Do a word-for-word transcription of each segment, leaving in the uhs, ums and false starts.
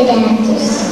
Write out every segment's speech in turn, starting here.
quadrados.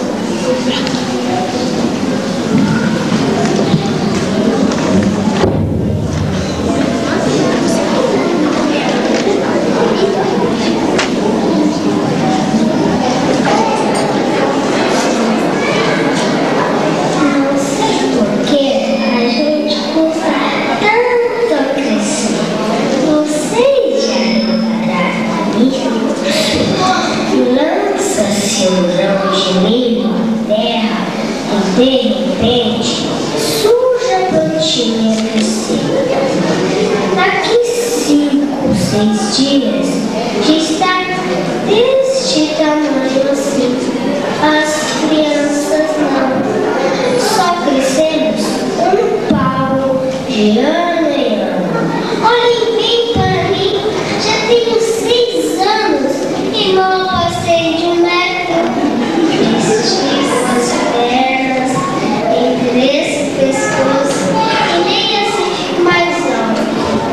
De repente, surge a plantinha crescer. Daqui cinco, seis dias, já está deste tamanho assim. As crianças não. Só crescemos um pau de ano em ano. Olhem bem para mim, já tenho seis anos e mal passei de um metro. Estiças pernas, esse pescoço e nem assim fico mais alto.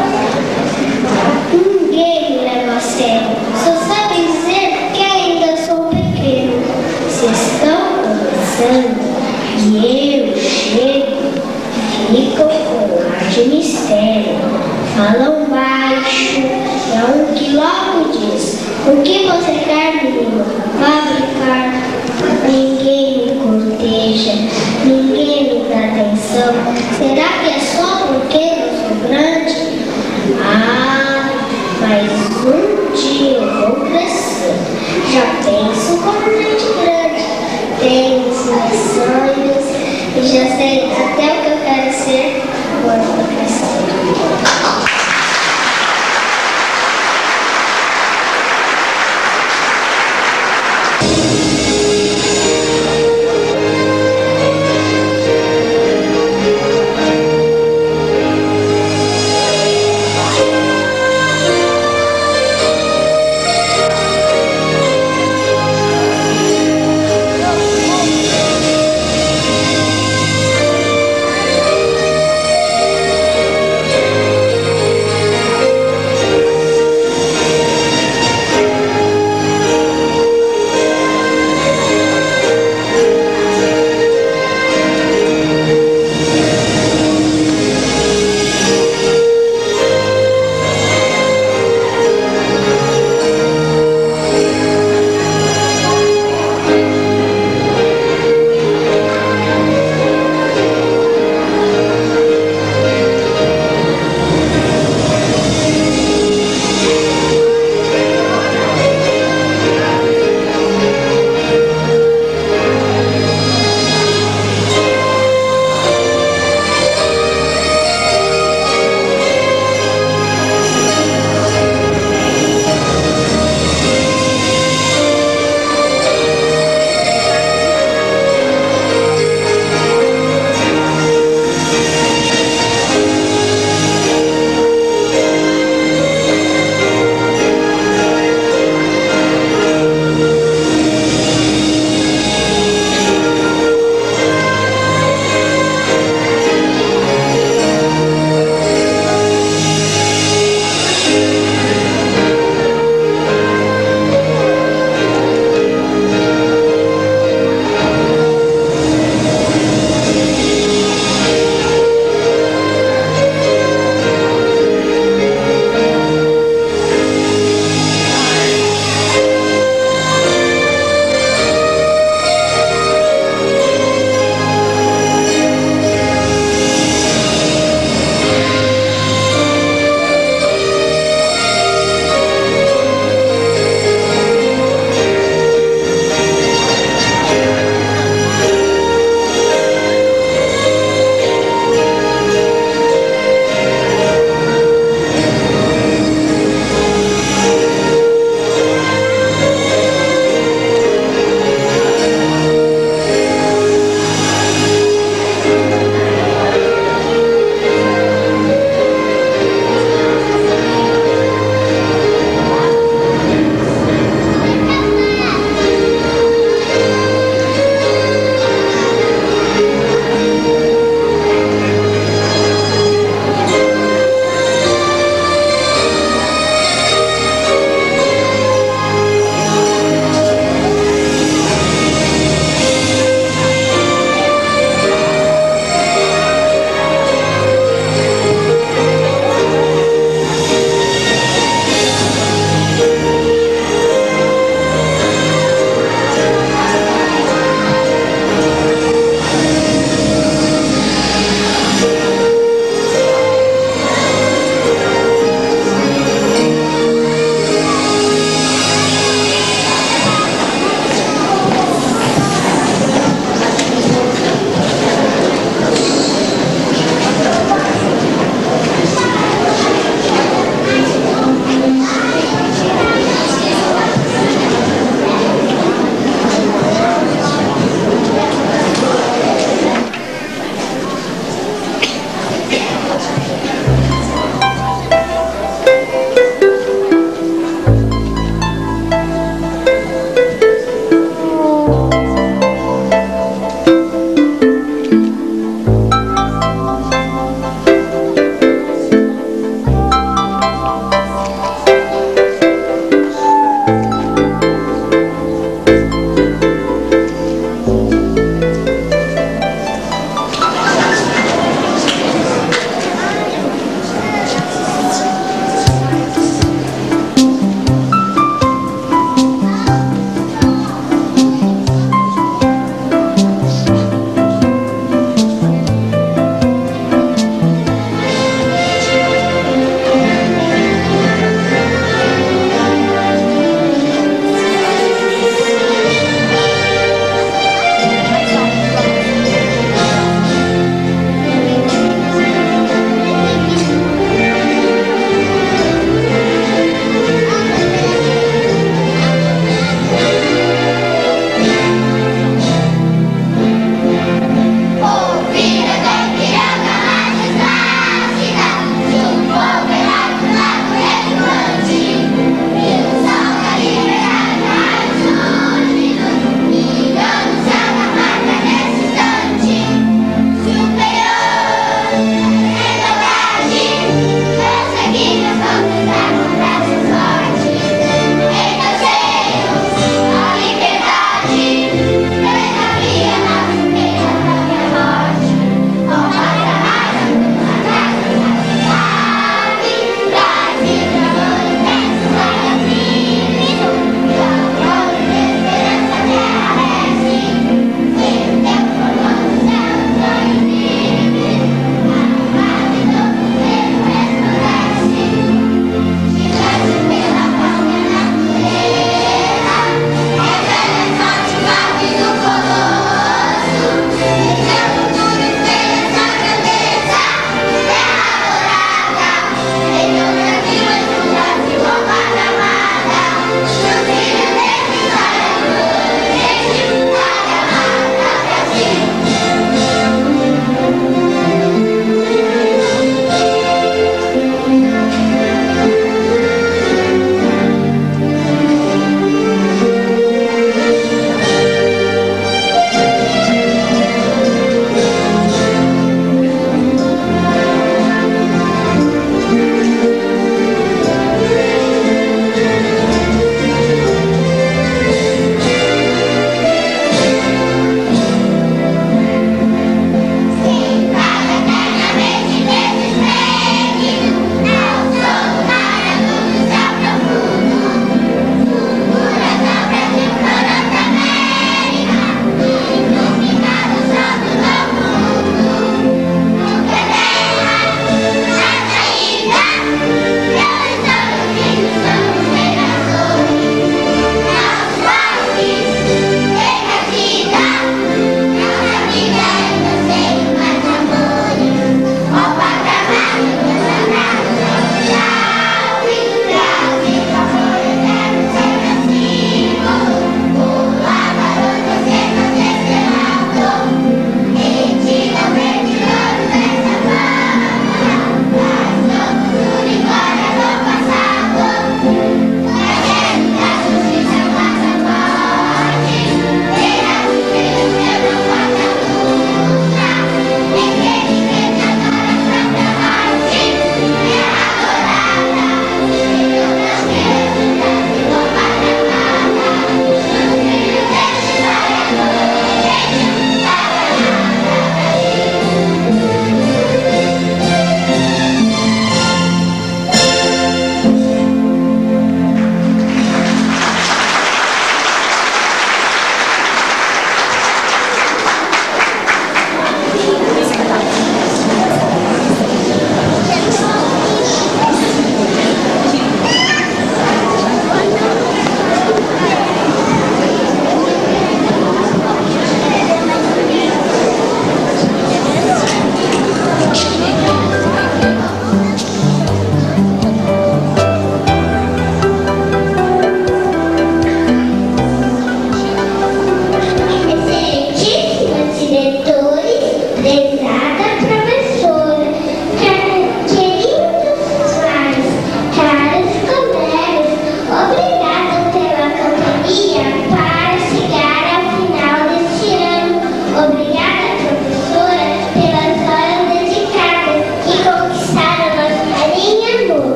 Ninguém me leva a sério, só sabe dizer que ainda sou pequeno. Se estão conversando e eu chego, ficam com ar de mistério. Falam baixo, é um que logo diz: o que você quer, menino? Vá brincar. Ninguém me corteja, ninguém me dá atenção. Será que é só porque eu sou grande? Ah, mas um dia eu vou crescer. Já penso como gente grande. Tenho os meus sonhos e já sei até o que eu quero ser quando eu crescer.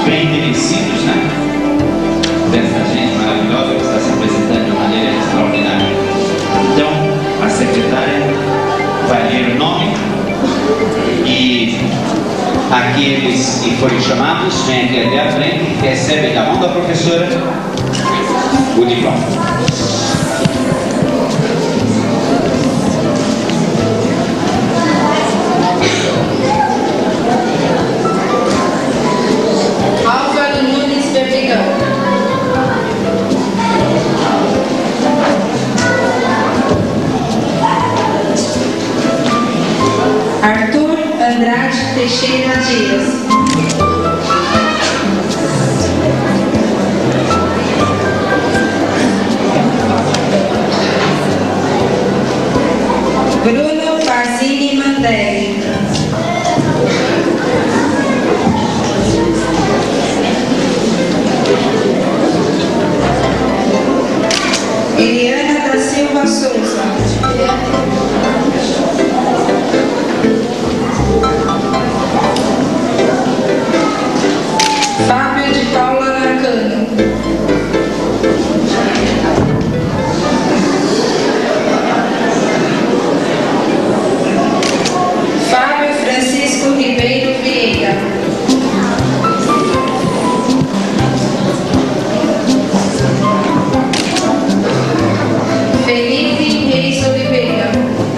bem merecidos, né? Dessa gente maravilhosa que está se apresentando de maneira extraordinária. Então, a secretária vai ler o nome e aqueles que forem chamados vêm aqui até a frente e recebem da mão da professora o diploma. Arthur Andrade Teixeira Dias. Bruno Farzini Mandelli. Eliana da Silva Souza. Fábio de Paula Nakano. Fábio Francisco Ribeiro Vieira. Felipe Reis Oliveira.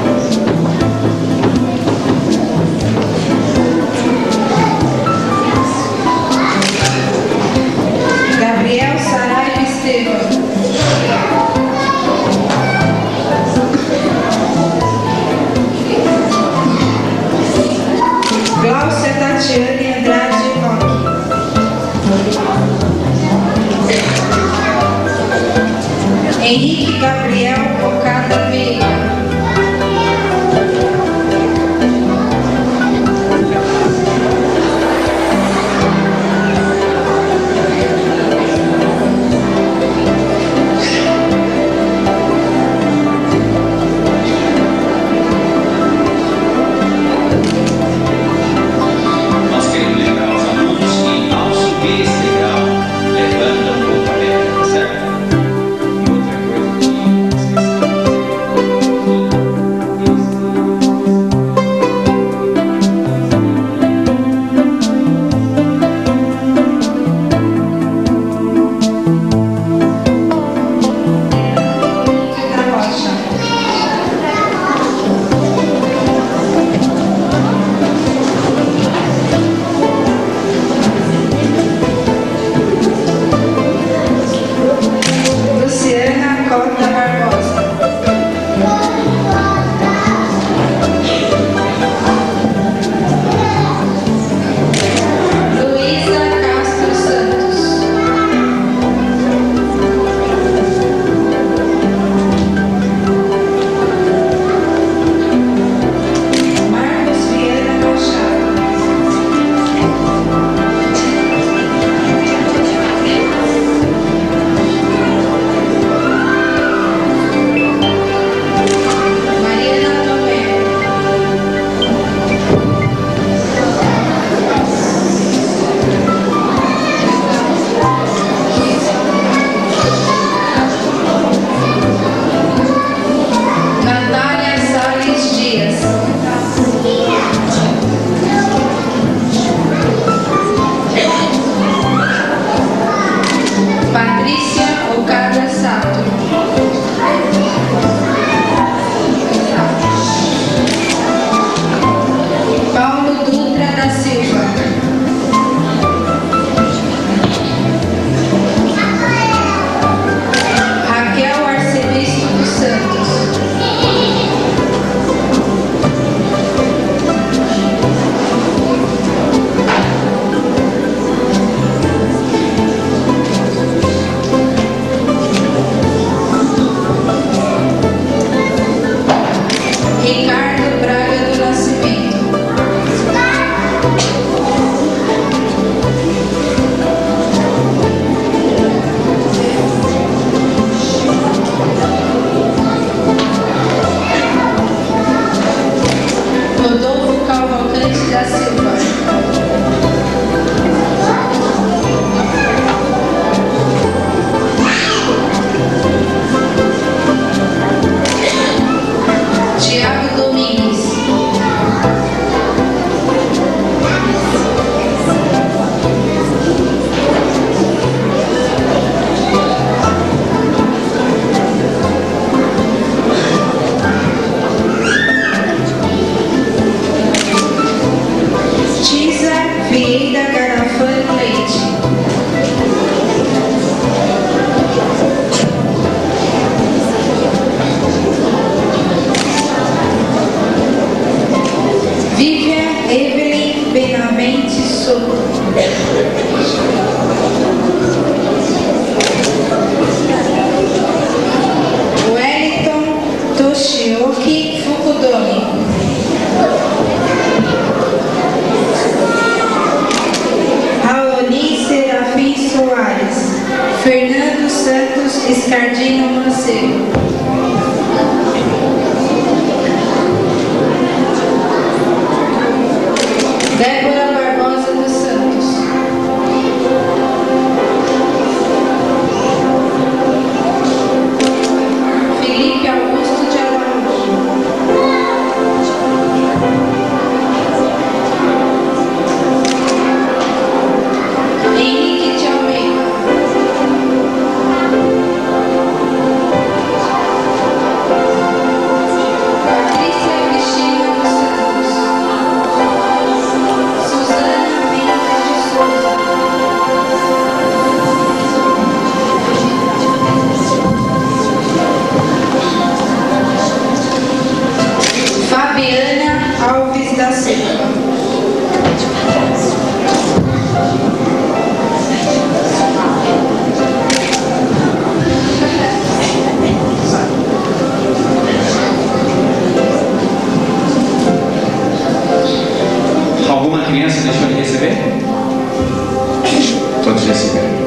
Gabriel Saraiva Estevam. Glaucia Tatiane Andrade Roque. Henrique Gabriel Ocada Veiga. Nós queremos lembrar aos alunos que ao subir esse degrau, levanta um pouco a letra, certo? E outra coisa que Clemente Soto. Wellington Toshioki Fukudomi. Raoni Serafim Soares. Fernando Santos Escardino Mancebo. Débora Barbosa dos Santos. Felipe Augusto de Araújo. Henrique de Almeida. Patrícia Cristina dos Santos. Suzana Mendes de Souza. Fabiana Alves da Silva. Alguma criança deixou de receber? Todos receberam.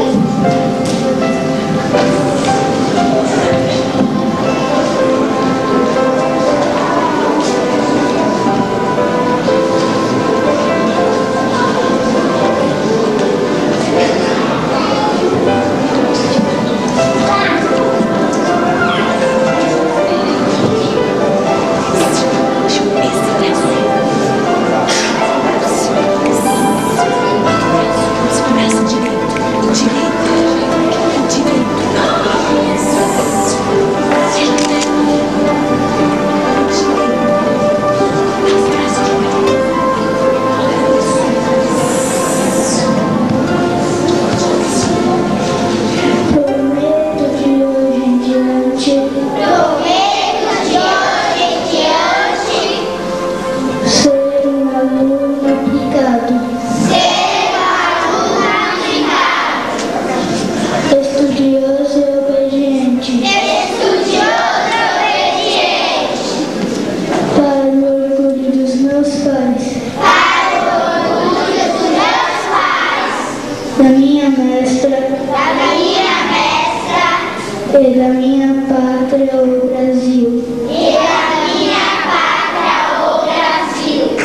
Da minha mestra, da minha mestra, e da minha pátria, o Brasil. E da minha pátria, o Brasil.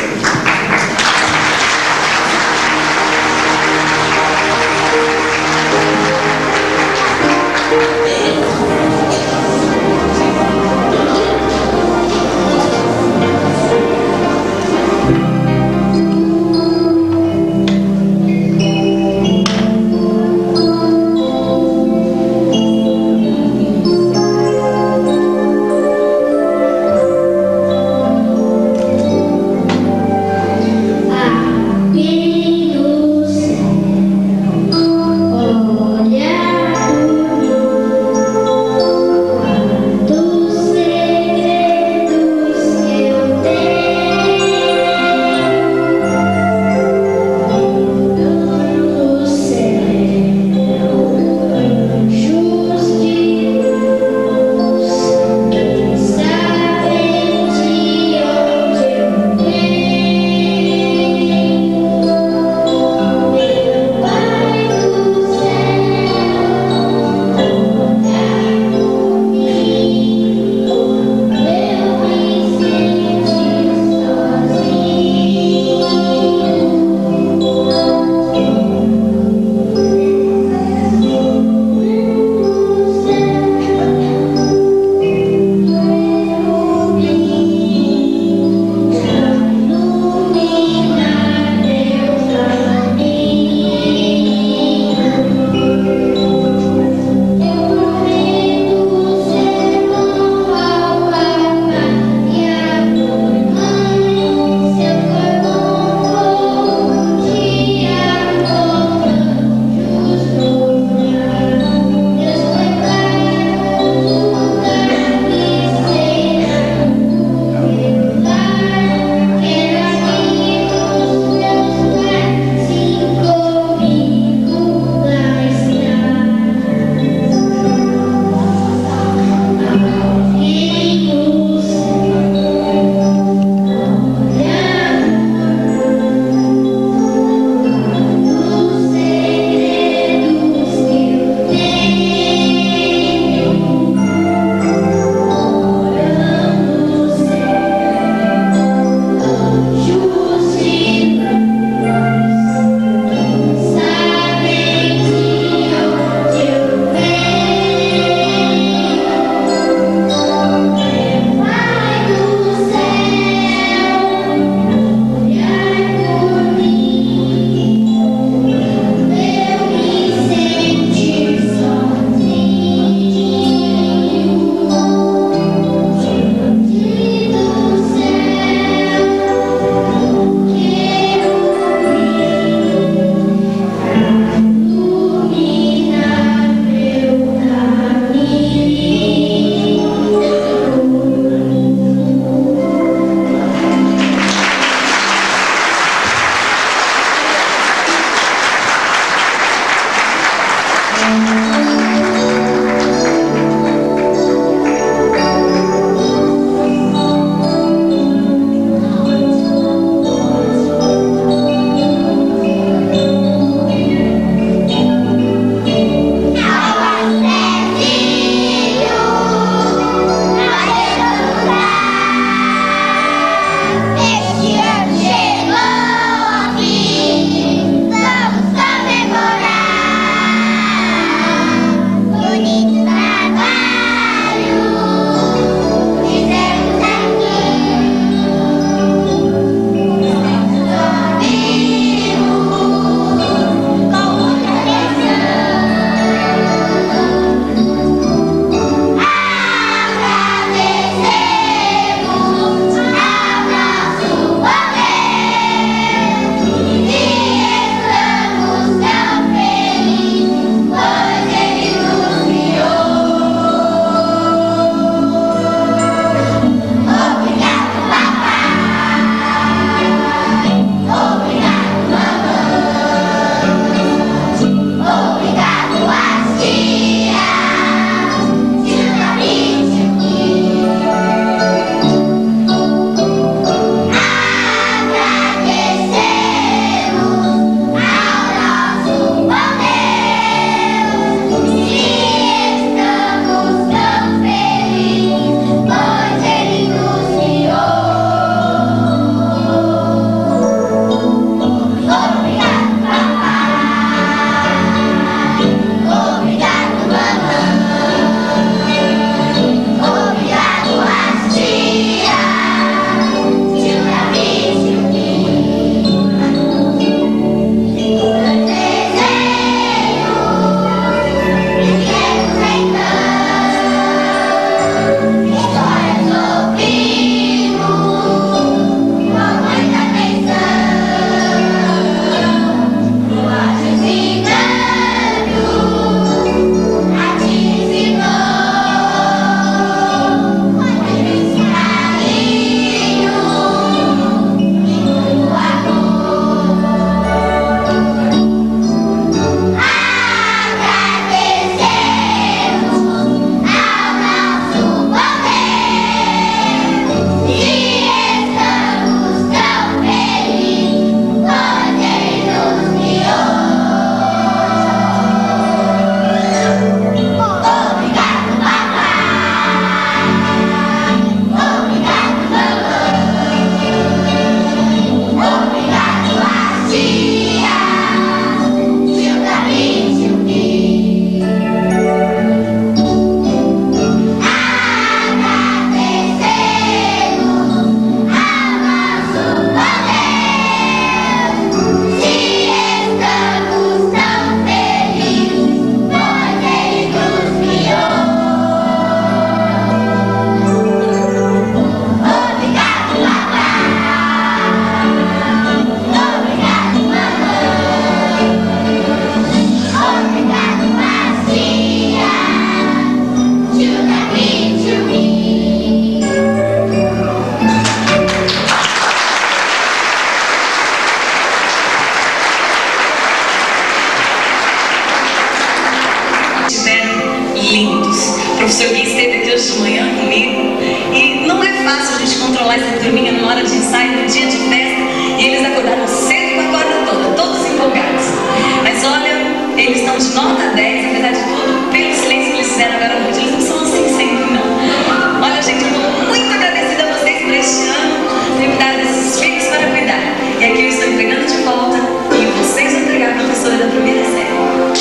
seu Gui esteve aqui hoje de manhã comigo. E não é fácil a gente controlar essa turminha numa hora de ensaio, no dia de festa. E eles acordaram cedo com a corda toda, todos empolgados. Mas olha, eles estão de nota dez, apesar de tudo, pelo silêncio que eles fizeram agora hoje. Eles não são assim sempre, não. Olha, gente, eu estou muito agradecida a vocês por este ano, ter me dado esses filhos para cuidar. E aqui eu estou entregando de volta e vocês vão entregar a professora da primeira série.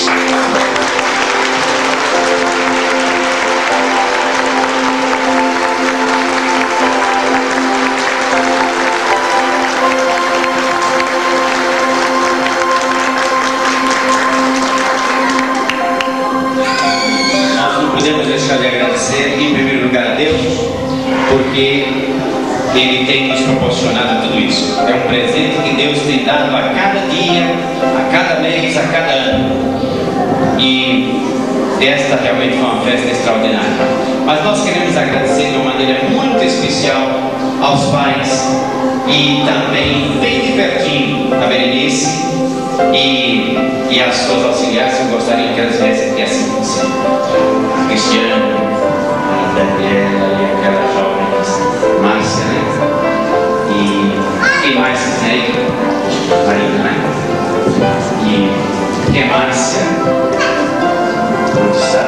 Podemos deixar de agradecer, em primeiro lugar, a Deus, porque Ele tem nos proporcionado tudo isso. É um presente que Deus tem dado a cada dia, a cada mês, a cada ano. E esta realmente foi uma festa extraordinária. Mas nós queremos agradecer de uma maneira muito especial aos pais e também, bem de pertinho, a Berenice e, e as suas auxiliares, eu gostaria que elas viessem aqui assim. A Cristiane, a Daniela e aquela jovem Márcia, né? E quem mais tem aí? Marina, né? E quem é Márcia? Onde está?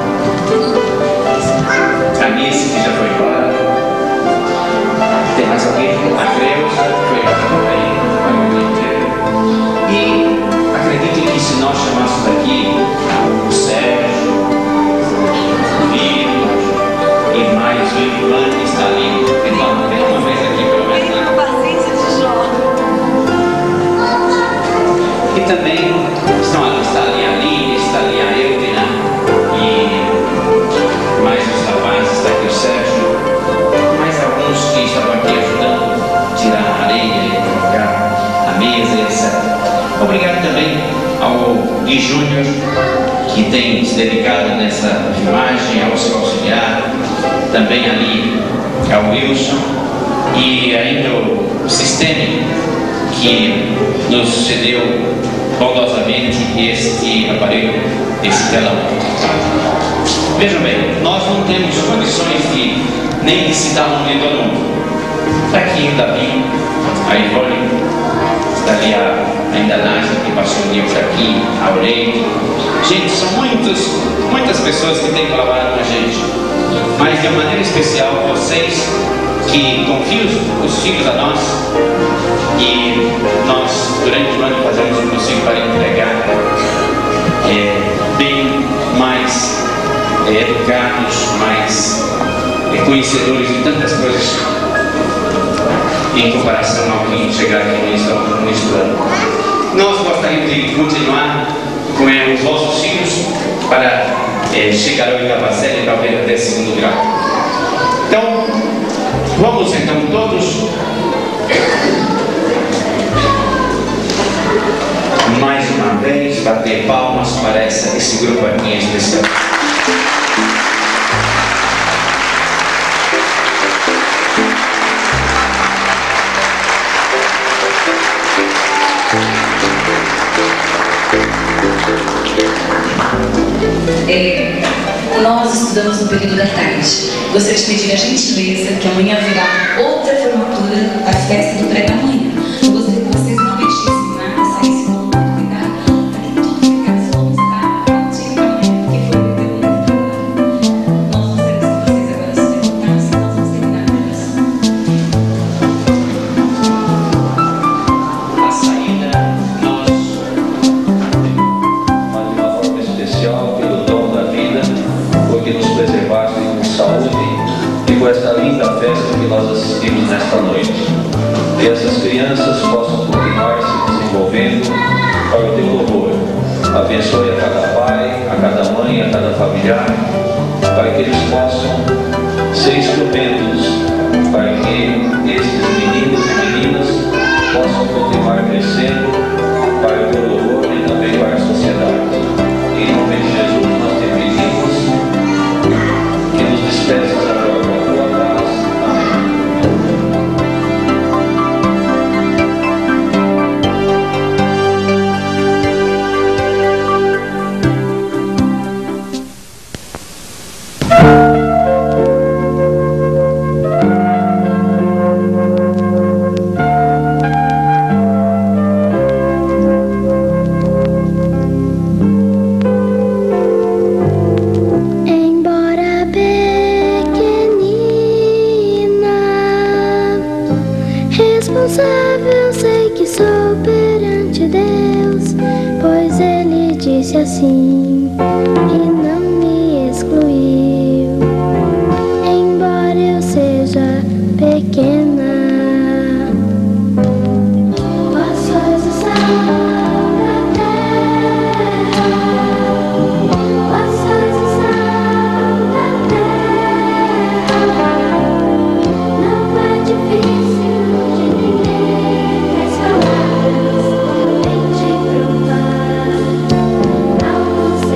Canice, que já foi embora. Tem mais alguém? A Creuza, foi embora também. Foi muito inteiro. E acredite que se nós chamássemos aqui o Sérgio, o Vitor e mais o Ivan que está ali, então vem uma vez aqui pelo menos, né? E também estão ali, está ali a Aline, está ali a Eudina e mais os rapazes, está aqui o Sérgio, mais alguns que estavam aqui ajudando a tirar a areia e colocar a mesa, etcétera. Obrigado também ao Gui Júnior, que tem se dedicado nessa filmagem, ao seu auxiliar, também ali ao Wilson e ainda o Sistema, que nos cedeu bondosamente este aparelho, esse telão. Vejam bem, nós não temos condições de nem de citar um de todo mundo. Está aqui o Davi, a Ivone, está ali a ainda a Nádia, que passou um dia por aqui, a Aurelia. Gente, são muitas, muitas pessoas que têm colaborado com a gente. Mas de maneira especial, vocês que confiam os, os filhos a nós. E nós, durante o ano, fazemos o possível para entregar é, bem mais é, educados, mais é, conhecedores de tantas coisas em comparação ao que chegar aqui no estudante. Nós gostaríamos de continuar com é, os vossos filhos para é, chegar ao oitava série e talvez até segundo grau. Então, vamos então todos mais uma vez bater palmas para essa, esse grupo aqui em especial. É, nós estudamos no período da tarde. Gostaria de pedir a gentileza que amanhã haverá outra formatura, a festa do pré da manhã. Eu gostaria que vocês não mexessem nada, saíssem com muito cuidado, para que tudo ficasse como está, a partir da manhã, porque foi o período da tarde. Nós gostaríamos que vocês agora se levantassem, nós vamos terminar a gravação. A saída, nós mas de uma forma especial pelo dom da vida, porque nos preservaste com saúde e com esta linda festa que nós assistimos nesta noite. Que essas crianças possam continuar se desenvolvendo para o teu louvor. Abençoe a cada pai, a cada mãe, a cada familiar, para que eles possam ser instrumentos para que estes meninos e meninas possam continuar crescendo para o teu louvor e também para a sociedade. Em nome de Jesus nós te pedimos que nos despeças agora com a tua paz. Amém. Thank assim e não me excluiu, embora eu seja pequena. As coisas são da terra, as coisas são da terra. Não é difícil de entender as palavras, nem de provar. Alguns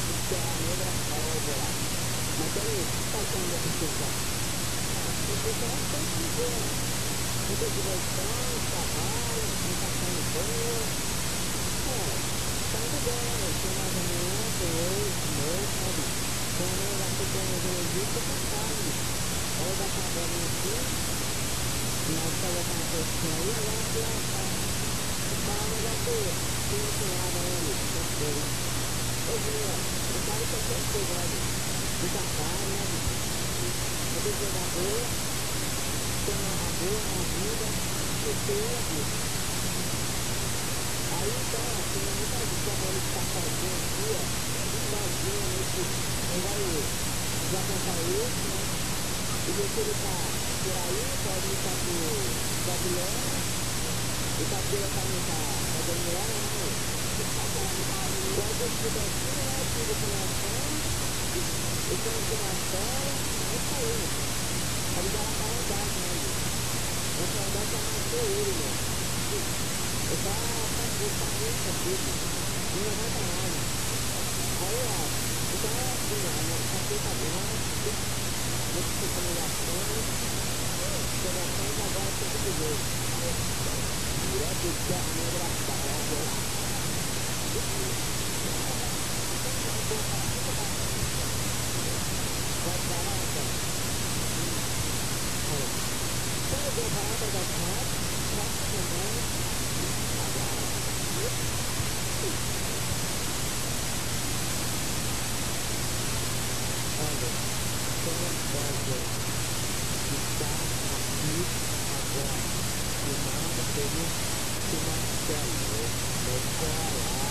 Agora, que nada, que nada, que nada,